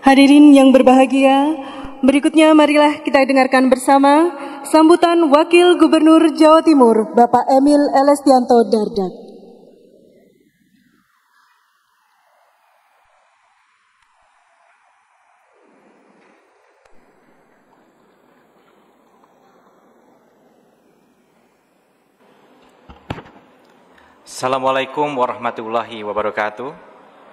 Hadirin yang berbahagia, berikutnya marilah kita dengarkan bersama sambutan Wakil Gubernur Jawa Timur, Bapak Emil Elestianto Dardak. Assalamualaikum warahmatullahi wabarakatuh.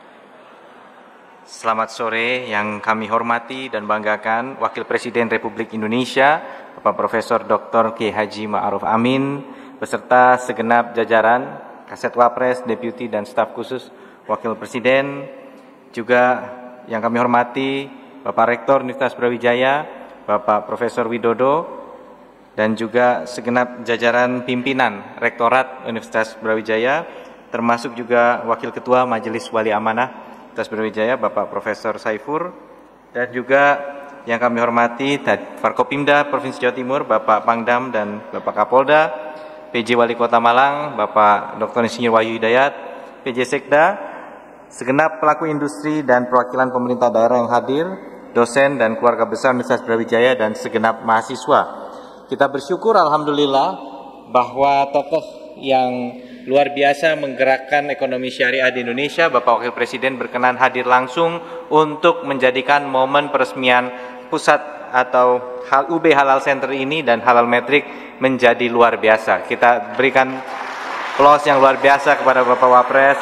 Selamat sore yang kami hormati dan banggakan Wakil Presiden Republik Indonesia Bapak Profesor Dr. Kiai Haji Ma'ruf Amin beserta segenap jajaran Kasat Wapres, Deputi dan staf khusus Wakil Presiden, juga yang kami hormati Bapak Rektor Universitas Brawijaya Bapak Profesor Widodo, dan juga segenap jajaran pimpinan Rektorat Universitas Brawijaya, termasuk juga Wakil Ketua Majelis Wali Amanah Universitas Brawijaya Bapak Profesor Saifur, dan juga yang kami hormati Forkopimda Provinsi Jawa Timur Bapak Pangdam dan Bapak Kapolda, PJ Wali Kota Malang Bapak Dr. Insinyur Wahyu Hidayat, PJ Sekda, segenap pelaku industri dan perwakilan pemerintah daerah yang hadir, dosen dan keluarga besar Universitas Brawijaya, dan segenap mahasiswa. Kita bersyukur alhamdulillah bahwa tokoh yang luar biasa menggerakkan ekonomi syariah di Indonesia, Bapak Wakil Presiden berkenan hadir langsung untuk menjadikan momen peresmian pusat atau UB Halal Center ini dan Halal Metrik menjadi luar biasa. Kita berikan applause yang luar biasa kepada Bapak Wapres.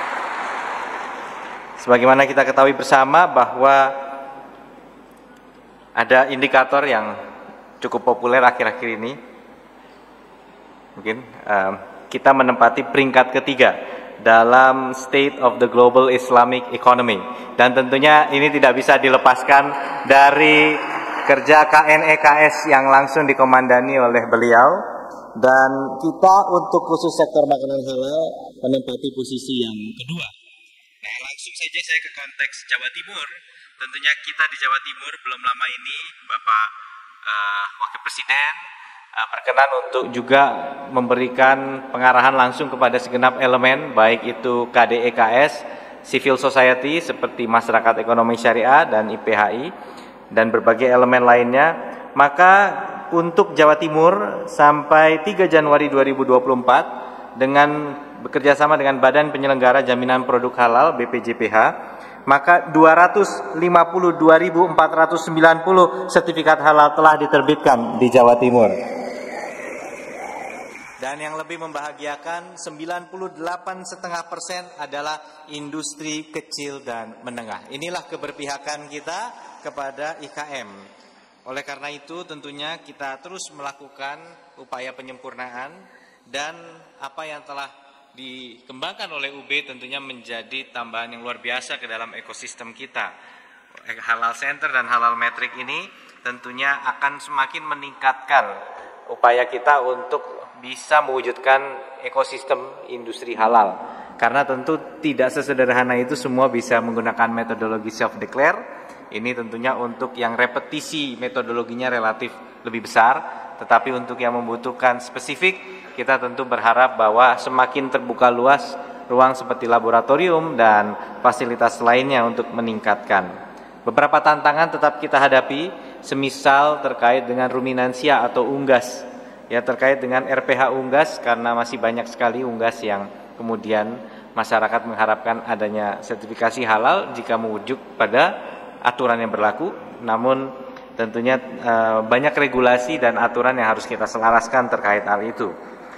Sebagaimana kita ketahui bersama bahwa ada indikator yang cukup populer akhir-akhir ini, mungkin kita menempati peringkat ketiga dalam State of the Global Islamic Economy, dan tentunya ini tidak bisa dilepaskan dari kerja KNEKS yang langsung dikomandani oleh beliau, dan kita untuk khusus sektor makanan halal menempati posisi yang kedua. Nah, langsung saja saya ke konteks Jawa Timur. Tentunya kita di Jawa Timur belum lama ini Bapak Wakil Presiden berkenan untuk juga memberikan pengarahan langsung kepada segenap elemen, baik itu KDEKS, civil society seperti masyarakat ekonomi syariah dan IPHI, dan berbagai elemen lainnya. Maka untuk Jawa Timur sampai 3 Januari 2024 dengan bekerjasama dengan Badan Penyelenggara Jaminan Produk Halal BPJPH, maka 252.490 sertifikat halal telah diterbitkan di Jawa Timur. Dan yang lebih membahagiakan, 98,5% adalah industri kecil dan menengah. Inilah keberpihakan kita kepada IKM. Oleh karena itu tentunya kita terus melakukan upaya penyempurnaan, dan apa yang telah dikembangkan oleh UB tentunya menjadi tambahan yang luar biasa ke dalam ekosistem kita. Halal Center dan Halal Metrik ini tentunya akan semakin meningkatkan upaya kita untuk bisa mewujudkan ekosistem industri halal. Karena tentu tidak sesederhana itu semua bisa menggunakan metodologi self-declare. Ini tentunya untuk yang repetisi metodologinya relatif lebih besar, tetapi untuk yang membutuhkan spesifik, kita tentu berharap bahwa semakin terbuka luas ruang seperti laboratorium dan fasilitas lainnya untuk meningkatkan. Beberapa tantangan tetap kita hadapi, semisal terkait dengan ruminansia atau unggas, ya, terkait dengan RPH unggas, karena masih banyak sekali unggas yang kemudian masyarakat mengharapkan adanya sertifikasi halal jika merujuk pada aturan yang berlaku. Namun tentunya banyak regulasi dan aturan yang harus kita selaraskan terkait hal itu.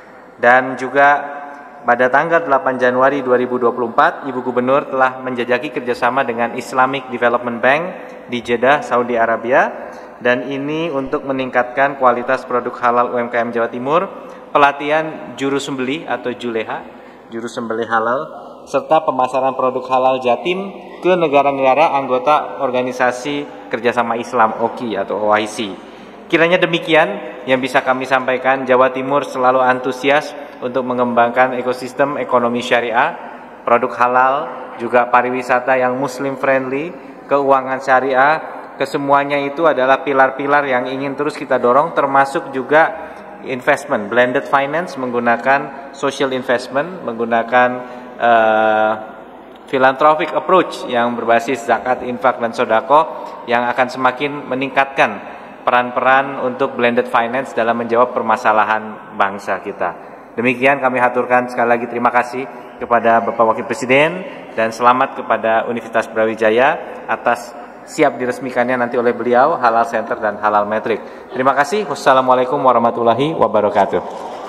Dan juga pada tanggal 8 Januari 2024, Ibu Gubernur telah menjajaki kerjasama dengan Islamic Development Bank di Jeddah, Saudi Arabia. Dan ini untuk meningkatkan kualitas produk halal UMKM Jawa Timur, pelatihan juru sembelih atau juleha, juru sembelih halal, serta pemasaran produk halal Jatim ke negara-negara anggota Organisasi Kerjasama Islam OKI atau OIC. Kiranya demikian yang bisa kami sampaikan. Jawa Timur selalu antusias untuk mengembangkan ekosistem ekonomi syariah, produk halal, juga pariwisata yang muslim friendly, keuangan syariah. Kesemuanya itu adalah pilar-pilar yang ingin terus kita dorong, termasuk juga investment, blended finance, menggunakan social investment, menggunakan philanthropic approach yang berbasis zakat, infak, dan sodako yang akan semakin meningkatkan peran-peran untuk blended finance dalam menjawab permasalahan bangsa kita. Demikian kami haturkan sekali lagi terima kasih kepada Bapak Wakil Presiden dan selamat kepada Universitas Brawijaya atas siap diresmikannya nanti oleh beliau Halal Center dan Halal Metric. Terima kasih. Wassalamualaikum warahmatullahi wabarakatuh.